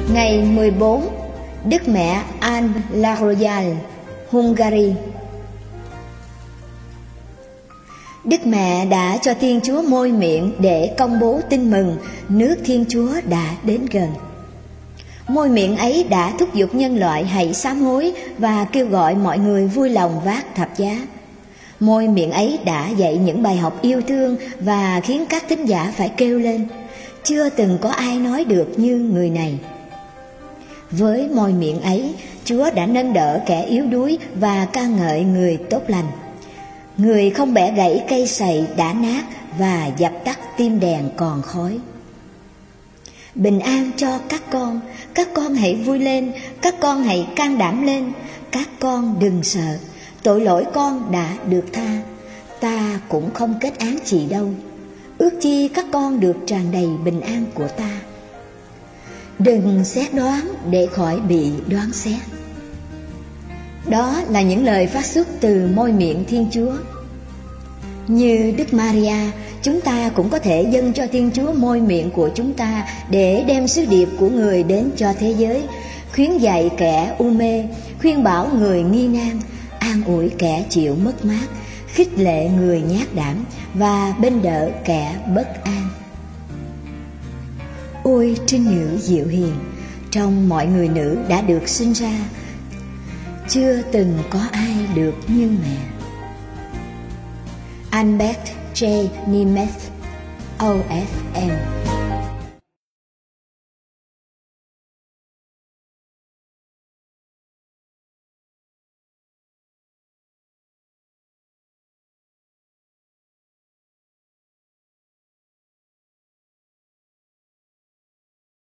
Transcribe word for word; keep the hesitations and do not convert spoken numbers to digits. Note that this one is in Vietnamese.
Ngày mười bốn, Đức Mẹ Anne La Royale, Hungary. Đức Mẹ đã cho Thiên Chúa môi miệng để công bố tin mừng nước Thiên Chúa đã đến gần. Môi miệng ấy đã thúc giục nhân loại hãy sám hối và kêu gọi mọi người vui lòng vác thập giá. Môi miệng ấy đã dạy những bài học yêu thương và khiến các thính giả phải kêu lên: chưa từng có ai nói được như người này. Với môi miệng ấy, Chúa đã nâng đỡ kẻ yếu đuối và ca ngợi người tốt lành. Người không bẻ gãy cây sậy đã nát và dập tắt tim đèn còn khói. Bình an cho các con, các con hãy vui lên, các con hãy can đảm lên, các con đừng sợ, tội lỗi con đã được tha, ta cũng không kết án chị đâu. Ước chi các con được tràn đầy bình an của ta. Đừng xét đoán để khỏi bị đoán xét. Đó là những lời phát xuất từ môi miệng Thiên Chúa. Như Đức Maria, chúng ta cũng có thể dâng cho Thiên Chúa môi miệng của chúng ta để đem sứ điệp của người đến cho thế giới, khuyến dạy kẻ u mê, khuyên bảo người nghi nan, an ủi kẻ chịu mất mát, khích lệ người nhát đảm và bên đỡ kẻ bất an. Ôi trinh nữ dịu hiền, trong mọi người nữ đã được sinh ra, chưa từng có ai được như mẹ. Albert J. Nemeth, O F M.